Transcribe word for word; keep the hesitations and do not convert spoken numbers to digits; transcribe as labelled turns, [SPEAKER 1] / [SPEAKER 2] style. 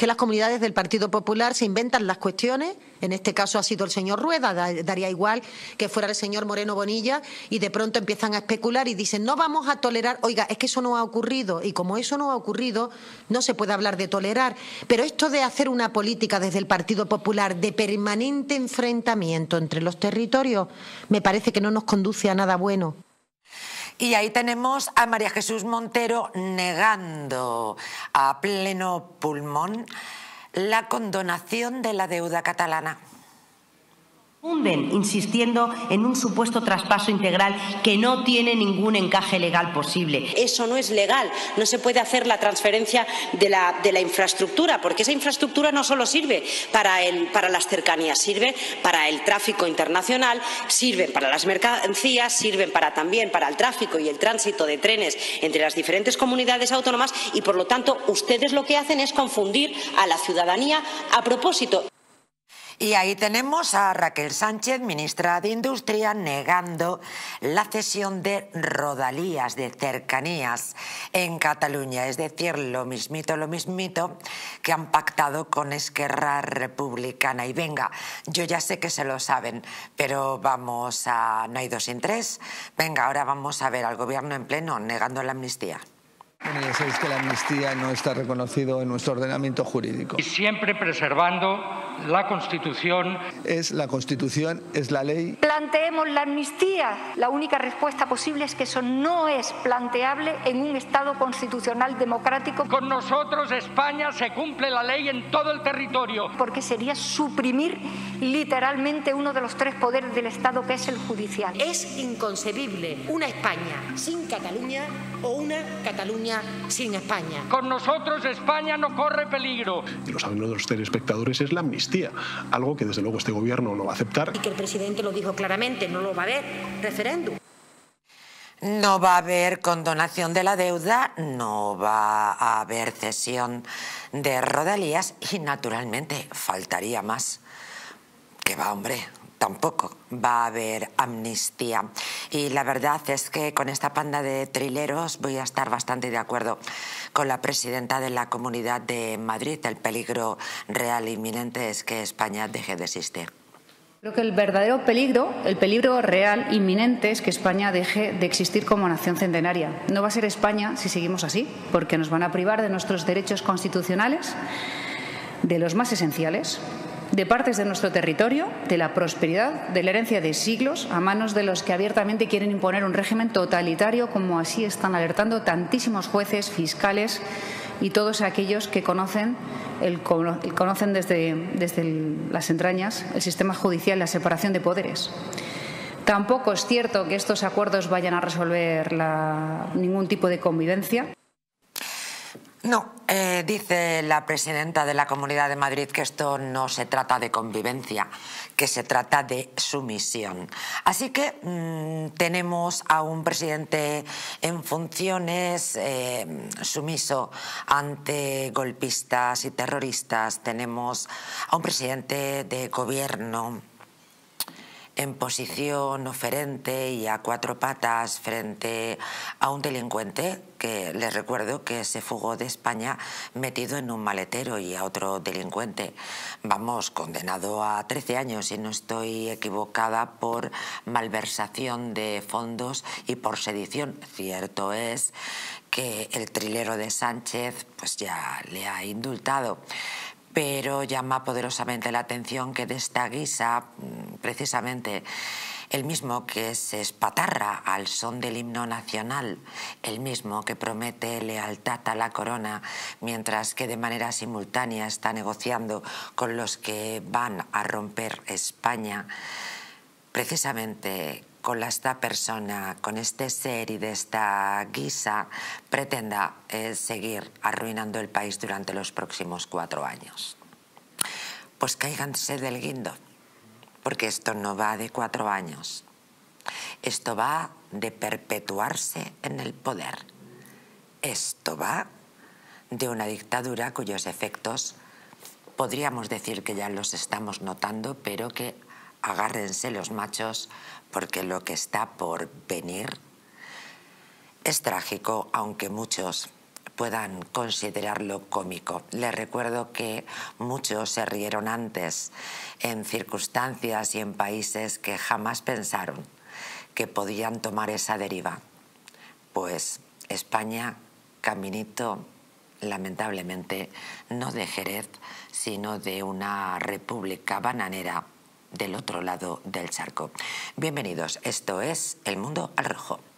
[SPEAKER 1] que las comunidades del Partido Popular se inventan las cuestiones. En este caso ha sido el señor Rueda, daría igual que fuera el señor Moreno Bonilla, y de pronto empiezan a especular y dicen no vamos a tolerar. Oiga, es que eso no ha ocurrido, y como eso no ha ocurrido, no se puede hablar de tolerar. Pero esto de hacer una política desde el Partido Popular de permanente enfrentamiento entre los territorios, me parece que no nos conduce a nada bueno.
[SPEAKER 2] Y ahí tenemos a María Jesús Montero negando a pleno pulmón la condonación de la deuda catalana.
[SPEAKER 3] Hunden insistiendo en un supuesto traspaso integral que no tiene ningún encaje legal posible.
[SPEAKER 4] Eso no es legal, no se puede hacer la transferencia de la, de la infraestructura, porque esa infraestructura no solo sirve para, el, para las cercanías, sirve para el tráfico internacional, sirve para las mercancías, sirven para, también para el tráfico y el tránsito de trenes entre las diferentes comunidades autónomas y, por lo tanto, ustedes lo que hacen es confundir a la ciudadanía a propósito.
[SPEAKER 2] Y ahí tenemos a Raquel Sánchez, ministra de Industria, negando la cesión de rodalías, de cercanías en Cataluña. Es decir, lo mismito, lo mismito que han pactado con Esquerra Republicana. Y venga, yo ya sé que se lo saben, pero vamos a... no hay dos sin tres. Venga, ahora vamos a ver al gobierno en pleno negando la amnistía.
[SPEAKER 5] Bueno, ya sabéis que la amnistía no está reconocido en nuestro ordenamiento jurídico.
[SPEAKER 6] Y siempre preservando la Constitución.
[SPEAKER 5] Es la Constitución, es la ley.
[SPEAKER 7] Planteemos la amnistía. La única respuesta posible es que eso no es planteable en un Estado constitucional democrático.
[SPEAKER 6] Con nosotros España se cumple la ley en todo el territorio.
[SPEAKER 7] Porque sería suprimir literalmente uno de los tres poderes del Estado, que es el judicial.
[SPEAKER 8] Es inconcebible una España sin Cataluña o una Cataluña sin España.
[SPEAKER 6] Con nosotros España no corre peligro.
[SPEAKER 9] Y lo saben los telespectadores, es la amnistía, algo que desde luego este gobierno no va a aceptar.
[SPEAKER 8] Y que el presidente lo dijo claramente, no lo va a haber referéndum.
[SPEAKER 2] No va a haber condonación de la deuda, no va a haber cesión de rodalías y naturalmente faltaría más. Que va, hombre. Tampoco va a haber amnistía. Y la verdad es que con esta panda de trileros voy a estar bastante de acuerdo con la presidenta de la Comunidad de Madrid. El peligro real e inminente es que España deje de existir.
[SPEAKER 10] Creo que el verdadero peligro, el peligro real inminente es que España deje de existir como nación centenaria. No va a ser España si seguimos así, porque nos van a privar de nuestros derechos constitucionales, de los más esenciales, de partes de nuestro territorio, de la prosperidad, de la herencia de siglos, a manos de los que abiertamente quieren imponer un régimen totalitario, como así están alertando tantísimos jueces, fiscales y todos aquellos que conocen, el, conocen desde, desde el, las entrañas el sistema judicial, la separación de poderes. Tampoco es cierto que estos acuerdos vayan a resolver la, ningún tipo de convivencia.
[SPEAKER 2] No, eh, dice la presidenta de la Comunidad de Madrid que esto no se trata de convivencia, que se trata de sumisión. Así que mmm, tenemos a un presidente en funciones eh, sumiso ante golpistas y terroristas. Tenemos a un presidente de gobierno en posición oferente y a cuatro patas frente a un delincuente que les recuerdo que se fugó de España metido en un maletero, y a otro delincuente, vamos, condenado a trece años, si no estoy equivocada, por malversación de fondos y por sedición. Cierto es que el trilero de Sánchez pues ya le ha indultado. Pero llama poderosamente la atención que de esta guisa, precisamente el mismo que se espatarra al son del himno nacional, el mismo que promete lealtad a la corona, mientras que de manera simultánea está negociando con los que van a romper España, precisamente con esta persona, con este ser y de esta guisa, pretenda eh, seguir arruinando el país durante los próximos cuatro años. Pues cáiganse del guindo, porque esto no va de cuatro años. Esto va de perpetuarse en el poder. Esto va de una dictadura cuyos efectos podríamos decir que ya los estamos notando, pero que agárrense los machos, porque lo que está por venir es trágico, aunque muchos puedan considerarlo cómico. Les recuerdo que muchos se rieron antes en circunstancias y en países que jamás pensaron que podían tomar esa deriva. Pues España, caminito, lamentablemente, no de Jerez, sino de una república bananera del otro lado del charco. Bienvenidos, esto es El Mundo al Rojo.